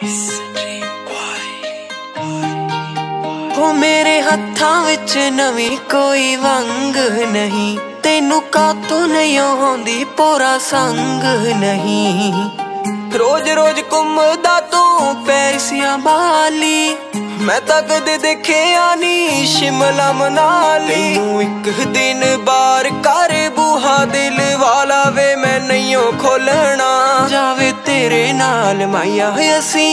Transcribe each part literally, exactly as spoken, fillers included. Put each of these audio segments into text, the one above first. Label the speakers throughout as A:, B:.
A: हो मेरे हत्थां विच नवी कोई वंग नहीं, तेनू कातों नहीं होंदी पोरा संग नहीं। रोज रोज घुमदा तू पैसियां बाली, मैं तां कदे देखिया नी शिमला मनाली। तैनू एक दिन बार कर बूहा दिल वाला वे मैं नहीं खोलना, जावे तेरे नाल माया असी,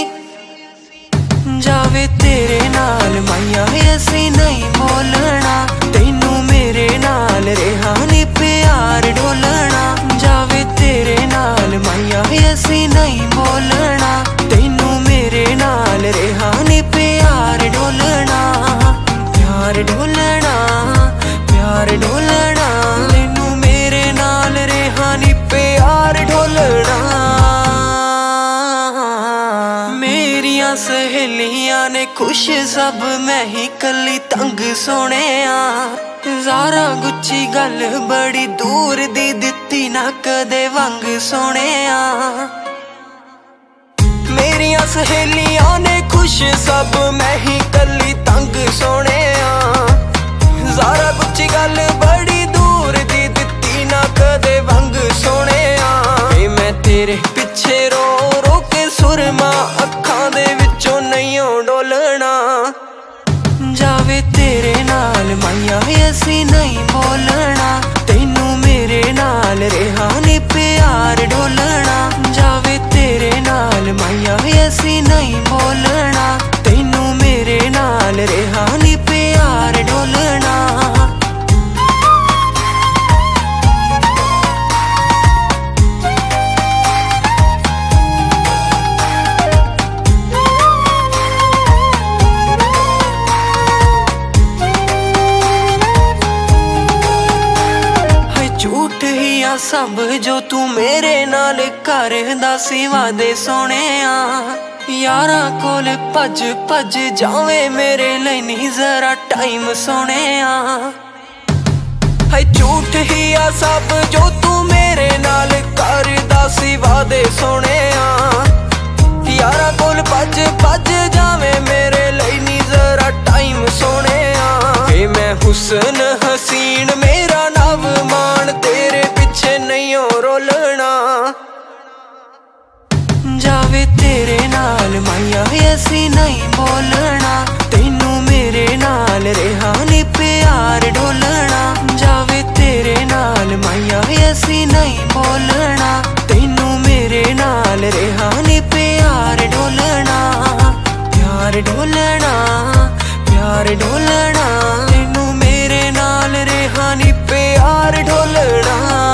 A: जावे तेरे नाल माया असी नहीं बोलना। तैनू मेरे नाल रेहा नी प्यार ढोलना, जावे तेरे नाल माया असी नहीं बोलना। तैनू मेरे नाल रेहा नी प्यार ढोलना, प्यार ढोलना, प्यार ढोलना। तैनू मेरे नाल रेहा नी प्यार ढोलना। मेरिया सहेलियां ने खुश सब मैं ही कली तंग सोनिया। ज़ारा गुच्ची गल बड़ी दूर दी दित्ती ना कदे वंग सोनिया। मेरिया सहेलियां ने खुश सब मैं ही कली तंग सोनिया। ज़ारा गुच्ची गल बड़ी दूर दी दित्ती ना कदे वंग सोनिया। मैं तेरे पिछे रो रो के सुरमा अखां दे विचों नहीं डोलना, जावे तेरे नाल माया असी नहीं बोलना। तैनू मेरे नाल रेहा नी प्यार ढोलना, जावे तेरे नाल माया असी नहीं बोलना। तैनू मेरे नाल रेहा नी प्यार ढोलना। झूठ ही आ सब जो तू मेरे नाल करदा सी वादे सोनिया। यारा कोल भज भज जावे मेरे लिए नहीं जरा टाइम सोनिया। है झूठ ही आ सब जो तू मेरे नाल करदा सी वादे सोनिया। यारा कोल भज भज जावे मेरे लिए नहीं जरा टाइम सोनिया। वे मैं हुसन हसीन मेरा नव मान तेरे पिछे नहीं रोलना, जावे तेरे नाल माया असी नहीं बोलना। तैनू मेरे नाल रेहा नी प्यार ढोलना, जावे तेरे नाल माया असी नहीं बोलना। तैनू मेरे नाल रेहा नी प्यार ढोलना, प्यार ढोलना, प्यार ढोलना। तैनू मेरे नाल रेहा नी प्यार ढोलना।